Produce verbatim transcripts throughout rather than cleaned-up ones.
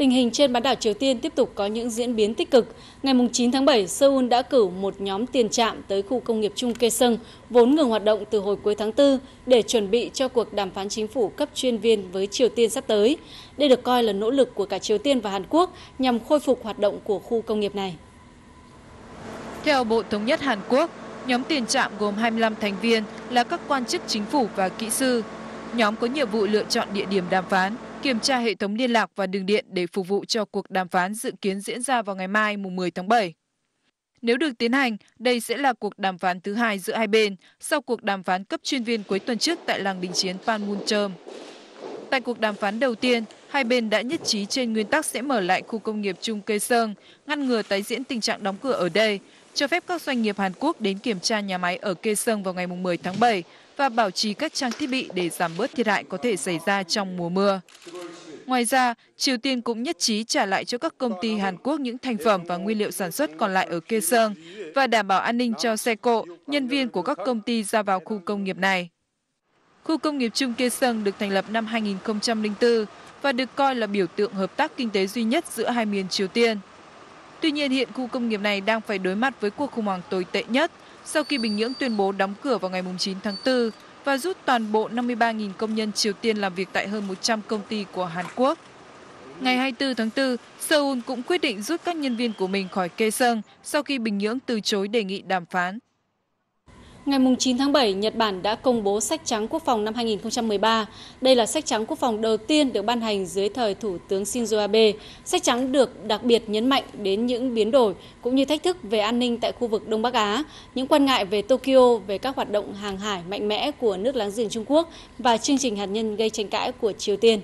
Tình hình trên bán đảo Triều Tiên tiếp tục có những diễn biến tích cực. Ngày chín tháng bảy, Seoul đã cử một nhóm tiền trạm tới khu công nghiệp chung Kaesong, vốn ngừng hoạt động từ hồi cuối tháng tư, để chuẩn bị cho cuộc đàm phán chính phủ cấp chuyên viên với Triều Tiên sắp tới. Đây được coi là nỗ lực của cả Triều Tiên và Hàn Quốc nhằm khôi phục hoạt động của khu công nghiệp này. Theo Bộ Thống nhất Hàn Quốc, nhóm tiền trạm gồm hai mươi lăm thành viên là các quan chức chính phủ và kỹ sư. Nhóm có nhiệm vụ lựa chọn địa điểm đàm phán, kiểm tra hệ thống liên lạc và đường điện để phục vụ cho cuộc đàm phán dự kiến diễn ra vào ngày mai mùng mười tháng bảy. Nếu được tiến hành, đây sẽ là cuộc đàm phán thứ hai giữa hai bên sau cuộc đàm phán cấp chuyên viên cuối tuần trước tại làng đình chiến Panmunjom. Tại cuộc đàm phán đầu tiên, hai bên đã nhất trí trên nguyên tắc sẽ mở lại khu công nghiệp chung Kaesong, ngăn ngừa tái diễn tình trạng đóng cửa ở đây, cho phép các doanh nghiệp Hàn Quốc đến kiểm tra nhà máy ở Kaesong vào ngày mười tháng bảy và bảo trì các trang thiết bị để giảm bớt thiệt hại có thể xảy ra trong mùa mưa. Ngoài ra, Triều Tiên cũng nhất trí trả lại cho các công ty Hàn Quốc những thành phẩm và nguyên liệu sản xuất còn lại ở Kaesong và đảm bảo an ninh cho xe cộ, nhân viên của các công ty ra vào khu công nghiệp này. Khu công nghiệp chung Kaesong được thành lập năm hai nghìn không trăm lẻ bốn và được coi là biểu tượng hợp tác kinh tế duy nhất giữa hai miền Triều Tiên. Tuy nhiên, hiện khu công nghiệp này đang phải đối mặt với cuộc khủng hoảng tồi tệ nhất sau khi Bình Nhưỡng tuyên bố đóng cửa vào ngày chín tháng tư và rút toàn bộ năm mươi ba nghìn công nhân Triều Tiên làm việc tại hơn một trăm công ty của Hàn Quốc. Ngày hai mươi tư tháng tư, Seoul cũng quyết định rút các nhân viên của mình khỏi Kaesong sau khi Bình Nhưỡng từ chối đề nghị đàm phán. Ngày chín tháng bảy, Nhật Bản đã công bố sách trắng quốc phòng năm hai nghìn không trăm mười ba. Đây là sách trắng quốc phòng đầu tiên được ban hành dưới thời Thủ tướng Shinzo Abe. Sách trắng được đặc biệt nhấn mạnh đến những biến đổi cũng như thách thức về an ninh tại khu vực Đông Bắc Á, những quan ngại về Tokyo, về các hoạt động hàng hải mạnh mẽ của nước láng giềng Trung Quốc và chương trình hạt nhân gây tranh cãi của Triều Tiên.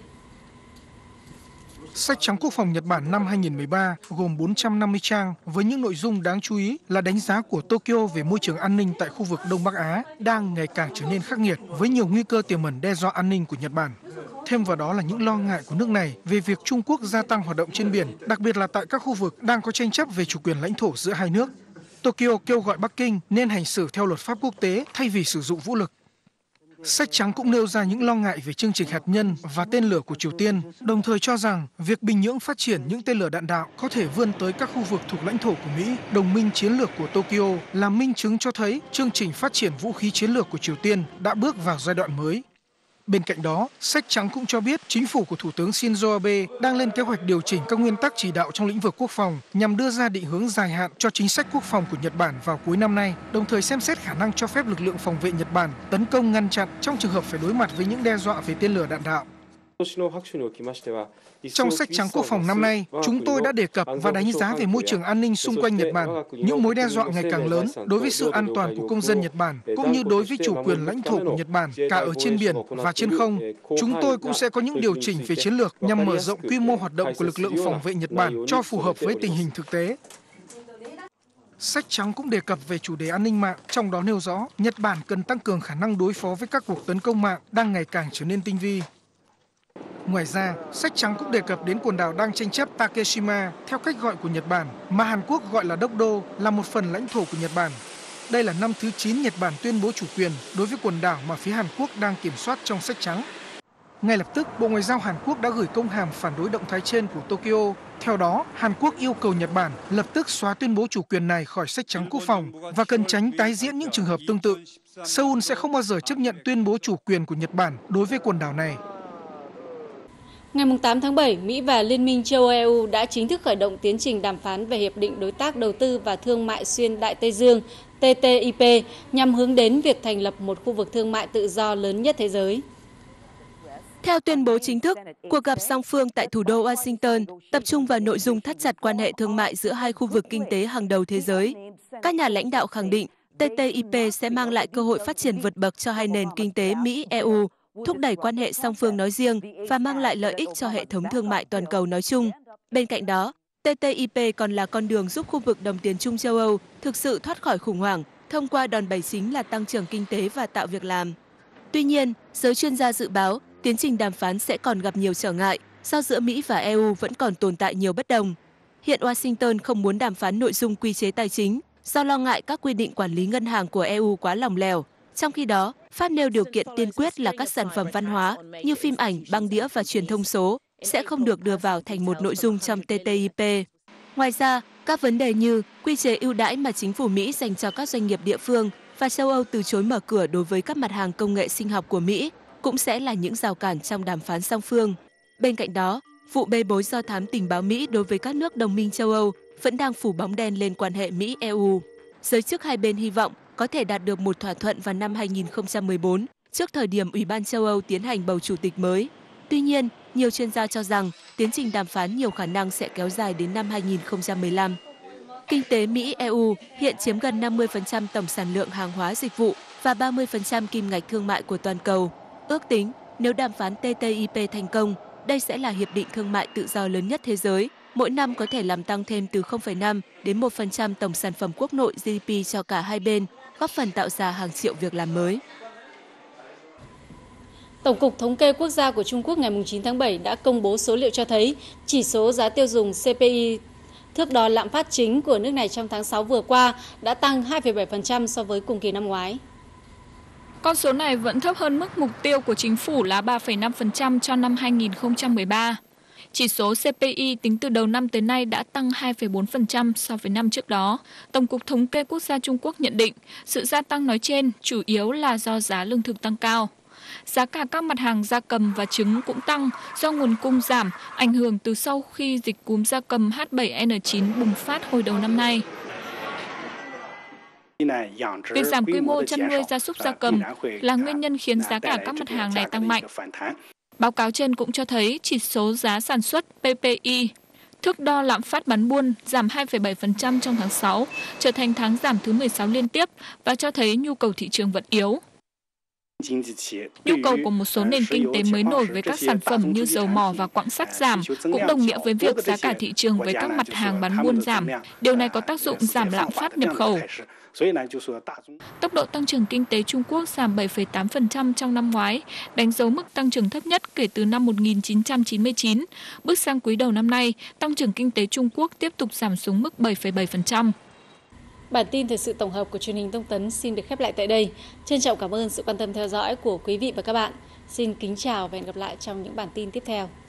Sách trắng quốc phòng Nhật Bản năm hai nghìn không trăm mười ba gồm bốn trăm năm mươi trang với những nội dung đáng chú ý là đánh giá của Tokyo về môi trường an ninh tại khu vực Đông Bắc Á đang ngày càng trở nên khắc nghiệt với nhiều nguy cơ tiềm ẩn đe dọa an ninh của Nhật Bản. Thêm vào đó là những lo ngại của nước này về việc Trung Quốc gia tăng hoạt động trên biển, đặc biệt là tại các khu vực đang có tranh chấp về chủ quyền lãnh thổ giữa hai nước. Tokyo kêu gọi Bắc Kinh nên hành xử theo luật pháp quốc tế thay vì sử dụng vũ lực. Sách trắng cũng nêu ra những lo ngại về chương trình hạt nhân và tên lửa của Triều Tiên, đồng thời cho rằng việc Bình Nhưỡng phát triển những tên lửa đạn đạo có thể vươn tới các khu vực thuộc lãnh thổ của Mỹ, đồng minh chiến lược của Tokyo, là minh chứng cho thấy chương trình phát triển vũ khí chiến lược của Triều Tiên đã bước vào giai đoạn mới. Bên cạnh đó, sách trắng cũng cho biết chính phủ của Thủ tướng Shinzo Abe đang lên kế hoạch điều chỉnh các nguyên tắc chỉ đạo trong lĩnh vực quốc phòng nhằm đưa ra định hướng dài hạn cho chính sách quốc phòng của Nhật Bản vào cuối năm nay, đồng thời xem xét khả năng cho phép lực lượng phòng vệ Nhật Bản tấn công ngăn chặn trong trường hợp phải đối mặt với những đe dọa về tên lửa đạn đạo. Trong sách trắng quốc phòng năm nay, chúng tôi đã đề cập và đánh giá về môi trường an ninh xung quanh Nhật Bản, những mối đe dọa ngày càng lớn đối với sự an toàn của công dân Nhật Bản, cũng như đối với chủ quyền lãnh thổ của Nhật Bản cả ở trên biển và trên không. Chúng tôi cũng sẽ có những điều chỉnh về chiến lược nhằm mở rộng quy mô hoạt động của lực lượng phòng vệ Nhật Bản cho phù hợp với tình hình thực tế. Sách trắng cũng đề cập về chủ đề an ninh mạng, trong đó nêu rõ Nhật Bản cần tăng cường khả năng đối phó với các cuộc tấn công mạng đang ngày càng trở nên tinh vi. Ngoài ra, sách trắng cũng đề cập đến quần đảo đang tranh chấp Takeshima theo cách gọi của Nhật Bản, mà Hàn Quốc gọi là Dokdo, là một phần lãnh thổ của Nhật Bản. Đây là năm thứ chín Nhật Bản tuyên bố chủ quyền đối với quần đảo mà phía Hàn Quốc đang kiểm soát trong sách trắng. Ngay lập tức, Bộ Ngoại giao Hàn Quốc đã gửi công hàm phản đối động thái trên của Tokyo. Theo đó, Hàn Quốc yêu cầu Nhật Bản lập tức xóa tuyên bố chủ quyền này khỏi sách trắng quốc phòng và cần tránh tái diễn những trường hợp tương tự. Seoul sẽ không bao giờ chấp nhận tuyên bố chủ quyền của Nhật Bản đối với quần đảo này. Ngày tám tháng bảy, Mỹ và Liên minh châu Âu E U đã chính thức khởi động tiến trình đàm phán về Hiệp định Đối tác Đầu tư và Thương mại Xuyên Đại Tây Dương T T I P nhằm hướng đến việc thành lập một khu vực thương mại tự do lớn nhất thế giới. Theo tuyên bố chính thức, cuộc gặp song phương tại thủ đô Washington tập trung vào nội dung thắt chặt quan hệ thương mại giữa hai khu vực kinh tế hàng đầu thế giới. Các nhà lãnh đạo khẳng định T T I P sẽ mang lại cơ hội phát triển vượt bậc cho hai nền kinh tế Mỹ-E U, thúc đẩy quan hệ song phương nói riêng và mang lại lợi ích cho hệ thống thương mại toàn cầu nói chung. Bên cạnh đó, T T I P còn là con đường giúp khu vực đồng tiền chung châu Âu thực sự thoát khỏi khủng hoảng thông qua đòn bẩy chính là tăng trưởng kinh tế và tạo việc làm. Tuy nhiên, giới chuyên gia dự báo tiến trình đàm phán sẽ còn gặp nhiều trở ngại do giữa Mỹ và E U vẫn còn tồn tại nhiều bất đồng. Hiện Washington không muốn đàm phán nội dung quy chế tài chính do lo ngại các quy định quản lý ngân hàng của E U quá lỏng lẻo. Trong khi đó, Pháp nêu điều kiện tiên quyết là các sản phẩm văn hóa như phim ảnh, băng đĩa và truyền thông số sẽ không được đưa vào thành một nội dung trong T T I P. Ngoài ra, các vấn đề như quy chế ưu đãi mà chính phủ Mỹ dành cho các doanh nghiệp địa phương và châu Âu từ chối mở cửa đối với các mặt hàng công nghệ sinh học của Mỹ cũng sẽ là những rào cản trong đàm phán song phương. Bên cạnh đó, vụ bê bối do thám tình báo Mỹ đối với các nước đồng minh châu Âu vẫn đang phủ bóng đen lên quan hệ Mỹ-E U. Giới chức hai bên hy vọng có thể đạt được một thỏa thuận vào năm hai nghìn không trăm mười bốn, trước thời điểm Ủy ban châu Âu tiến hành bầu chủ tịch mới. Tuy nhiên, nhiều chuyên gia cho rằng tiến trình đàm phán nhiều khả năng sẽ kéo dài đến năm hai nghìn không trăm mười lăm. Kinh tế Mỹ-E U hiện chiếm gần năm mươi phần trăm tổng sản lượng hàng hóa dịch vụ và ba mươi phần trăm kim ngạch thương mại của toàn cầu. Ước tính, nếu đàm phán T T I P thành công, đây sẽ là hiệp định thương mại tự do lớn nhất thế giới, mỗi năm có thể làm tăng thêm từ không phẩy năm đến một phần trăm tổng sản phẩm quốc nội G D P cho cả hai bên, góp phần tạo ra hàng triệu việc làm mới. Tổng cục Thống kê Quốc gia của Trung Quốc ngày chín tháng bảy đã công bố số liệu cho thấy chỉ số giá tiêu dùng C P I, thước đo lạm phát chính của nước này trong tháng sáu vừa qua, đã tăng hai phẩy bảy phần trăm so với cùng kỳ năm ngoái. Con số này vẫn thấp hơn mức mục tiêu của chính phủ là ba phẩy năm phần trăm cho năm hai nghìn không trăm mười ba. Chỉ số C P I tính từ đầu năm tới nay đã tăng hai phẩy bốn phần trăm so với năm trước đó. Tổng cục Thống kê Quốc gia Trung Quốc nhận định sự gia tăng nói trên chủ yếu là do giá lương thực tăng cao. Giá cả các mặt hàng gia cầm và trứng cũng tăng do nguồn cung giảm, ảnh hưởng từ sau khi dịch cúm gia cầm H bảy N chín bùng phát hồi đầu năm nay. Việc giảm quy mô chăn nuôi gia súc gia cầm là nguyên nhân khiến giá cả các mặt hàng này tăng mạnh. Báo cáo trên cũng cho thấy chỉ số giá sản xuất P P I, thước đo lạm phát bán buôn, giảm hai phẩy bảy phần trăm trong tháng sáu, trở thành tháng giảm thứ mười sáu liên tiếp và cho thấy nhu cầu thị trường vẫn yếu. Nhu cầu của một số nền kinh tế mới nổi với các sản phẩm như dầu mỏ và quặng sắt giảm cũng đồng nghĩa với việc giá cả thị trường với các mặt hàng bán buôn giảm. Điều này có tác dụng giảm lạm phát nhập khẩu. Tốc độ tăng trưởng kinh tế Trung Quốc giảm bảy phẩy tám phần trăm trong năm ngoái, đánh dấu mức tăng trưởng thấp nhất kể từ năm một nghìn chín trăm chín mươi chín. Bước sang quý đầu năm nay, tăng trưởng kinh tế Trung Quốc tiếp tục giảm xuống mức bảy phẩy bảy phần trăm. Bản tin thời sự tổng hợp của truyền hình Thông tấn xin được khép lại tại đây. Trân trọng cảm ơn sự quan tâm theo dõi của quý vị và các bạn. Xin kính chào và hẹn gặp lại trong những bản tin tiếp theo.